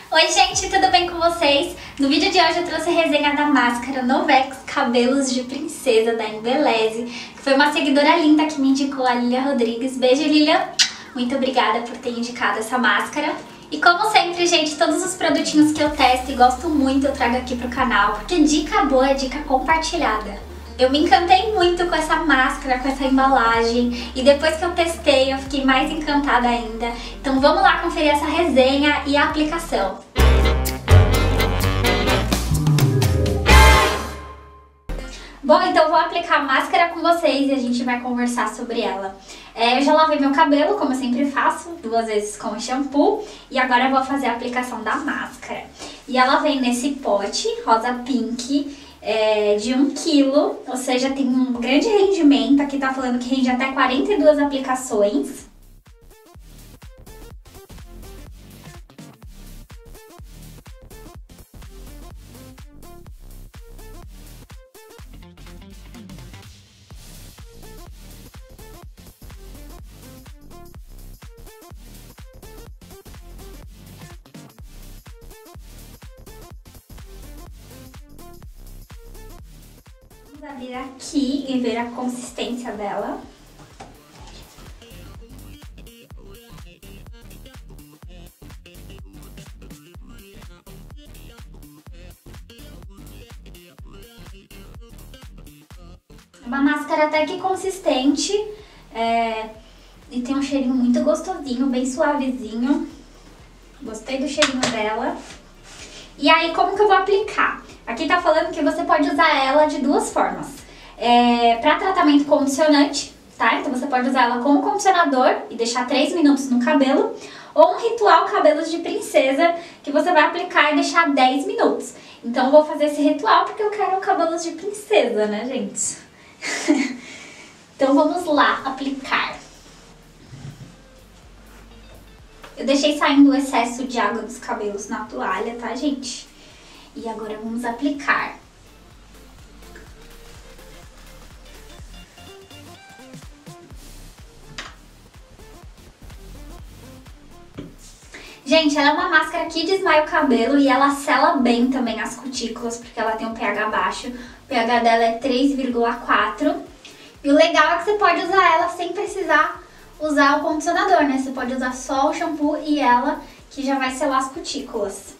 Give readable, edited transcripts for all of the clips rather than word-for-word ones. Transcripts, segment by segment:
Oi gente, tudo bem com vocês? No vídeo de hoje eu trouxe a resenha da máscara Novex Cabelos de Princesa da Embeleze, que foi uma seguidora linda que me indicou, a Lilia Rodrigues. Beijo, Lilia! Muito obrigada por ter indicado essa máscara. E como sempre, gente, todos os produtinhos que eu testo e gosto muito eu trago aqui pro canal, porque dica boa é dica compartilhada. Eu me encantei muito com essa máscara, com essa embalagem, e depois que eu testei eu fiquei mais encantada ainda. Então vamos lá conferir essa resenha e a aplicação. Bom, então eu vou aplicar a máscara com vocês e a gente vai conversar sobre ela. Eu já lavei meu cabelo, como eu sempre faço, 2 vezes com shampoo, e agora eu vou fazer a aplicação da máscara. E ela vem nesse pote rosa pink, de 1 kg, ou seja, tem um grande rendimento. Aqui tá falando que rende até 42 aplicações. Vamos abrir aqui e ver a consistência dela. É uma máscara até que consistente, e tem um cheirinho muito gostosinho, bem suavezinho. Gostei do cheirinho dela. E aí, como que eu vou aplicar? Aqui tá falando que você pode usar ela de 2 formas. Para tratamento condicionante, tá? Então você pode usar ela como condicionador e deixar 3 minutos no cabelo. Ou um ritual cabelos de princesa, que você vai aplicar e deixar 10 minutos. Então eu vou fazer esse ritual porque eu quero cabelos de princesa, né, gente? Então vamos lá aplicar. Eu deixei saindo o excesso de água dos cabelos na toalha, tá, gente? E agora vamos aplicar. Gente, ela é uma máscara que desmaia o cabelo e ela sela bem também as cutículas, porque ela tem um pH baixo. O pH dela é 3,4. E o legal é que você pode usar ela sem precisar usar o condicionador, né? Você pode usar só o shampoo e ela, que já vai selar as cutículas.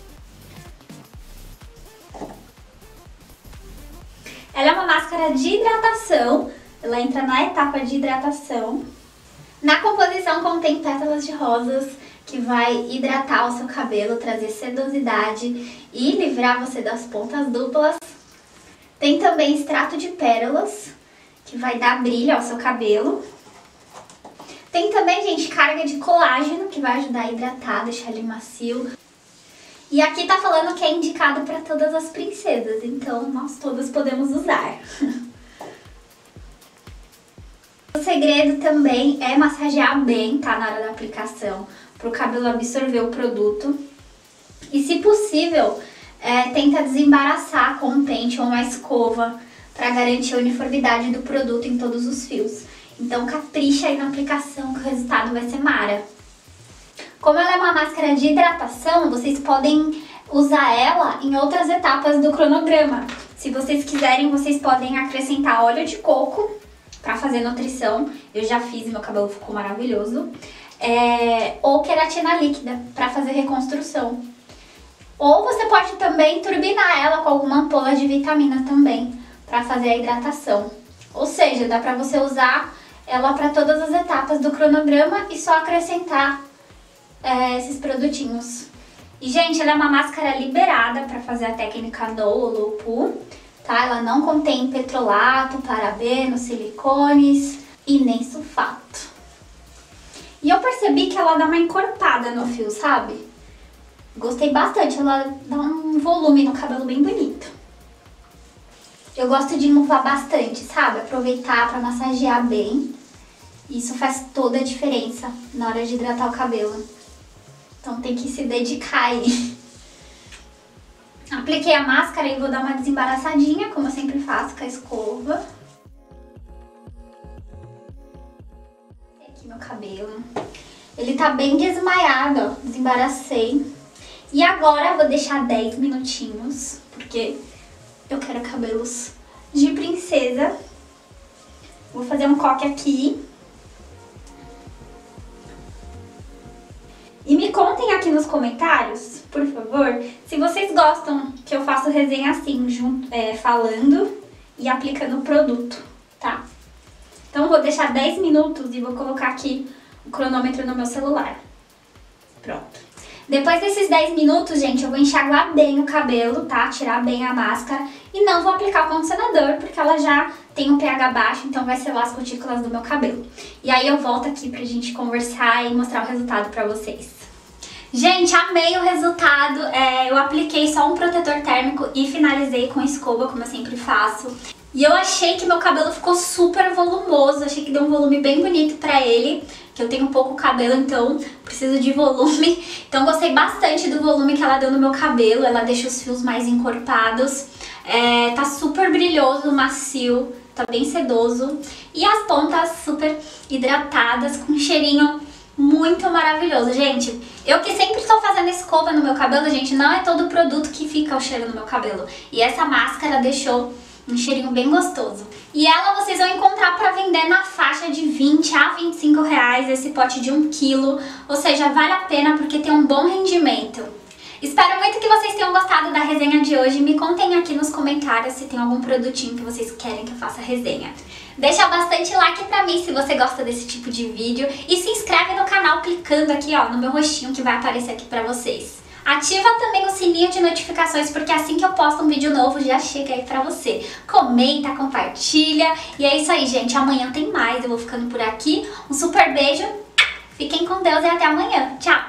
Ela é uma máscara de hidratação, ela entra na etapa de hidratação. Na composição contém pétalas de rosas, que vai hidratar o seu cabelo, trazer sedosidade e livrar você das pontas duplas. Tem também extrato de pérolas, que vai dar brilho ao seu cabelo. Tem também, gente, carga de colágeno, que vai ajudar a hidratar, deixar ele macio. E aqui tá falando que é indicado para todas as princesas, então nós todas podemos usar. O segredo também é massagear bem, tá, na hora da aplicação, para o cabelo absorver o produto. E se possível, tenta desembaraçar com um pente ou uma escova para garantir a uniformidade do produto em todos os fios. Então capricha aí na aplicação que o resultado vai ser mara. Como ela é uma máscara de hidratação, vocês podem usar ela em outras etapas do cronograma. Se vocês quiserem, vocês podem acrescentar óleo de coco para fazer nutrição. Eu já fiz e meu cabelo ficou maravilhoso. Ou queratina líquida para fazer reconstrução. Ou você pode também turbinar ela com alguma ampola de vitamina também para fazer a hidratação. Ou seja, dá para você usar ela para todas as etapas do cronograma e só acrescentar esses produtinhos. E, gente, ela é uma máscara liberada para fazer a técnica No ou Low Poo, tá? Ela não contém petrolato, parabeno, silicones e nem sulfato. E eu percebi que ela dá uma encorpada no fio, sabe? Gostei bastante, ela dá um volume no cabelo bem bonito. Eu gosto de enluvar bastante, sabe? Aproveitar para massagear bem. Isso faz toda a diferença na hora de hidratar o cabelo. Então tem que se dedicar aí. Apliquei a máscara e vou dar uma desembaraçadinha, como eu sempre faço, com a escova. Aqui meu cabelo. Ele tá bem desmaiado, ó. Desembaracei. E agora eu vou deixar 10 minutinhos, porque eu quero cabelos de princesa. Vou fazer um coque aqui. E me contem aqui nos comentários, por favor, se vocês gostam que eu faça resenha assim, falando e aplicando o produto, tá? Então eu vou deixar 10 minutos e vou colocar aqui o cronômetro no meu celular. Pronto. Depois desses 10 minutos, gente, eu vou enxaguar bem o cabelo, tá? Tirar bem a máscara e não vou aplicar o condicionador, porque ela já tem um pH baixo, então vai selar as cutículas do meu cabelo. E aí eu volto aqui pra gente conversar e mostrar o resultado pra vocês. Gente, amei o resultado. Eu apliquei só um protetor térmico e finalizei com escova, como eu sempre faço. E eu achei que meu cabelo ficou super volumoso, achei que deu um volume bem bonito pra ele, que eu tenho pouco cabelo, então preciso de volume. Então gostei bastante do volume que ela deu no meu cabelo, ela deixa os fios mais encorpados. Tá super brilhoso, macio, tá bem sedoso. E as pontas super hidratadas, com um cheirinho muito maravilhoso, gente. Eu que sempre estou fazendo escova no meu cabelo, gente, não é todo produto que fica o cheiro no meu cabelo. E essa máscara deixou um cheirinho bem gostoso. E ela vocês vão encontrar para vender na faixa de 20 a 25 reais, esse pote de 1 quilo. Ou seja, vale a pena porque tem um bom rendimento. Espero muito que vocês tenham gostado da resenha de hoje. Me contem aqui nos comentários se tem algum produtinho que vocês querem que eu faça resenha. Deixa bastante like pra mim se você gosta desse tipo de vídeo. E se inscreve no canal clicando aqui, ó, no meu rostinho que vai aparecer aqui pra vocês. Ativa também o sininho de notificações, porque assim que eu posto um vídeo novo já chega aí pra você. Comenta, compartilha. E é isso aí, gente. Amanhã tem mais. Eu vou ficando por aqui. Um super beijo. Fiquem com Deus e até amanhã. Tchau!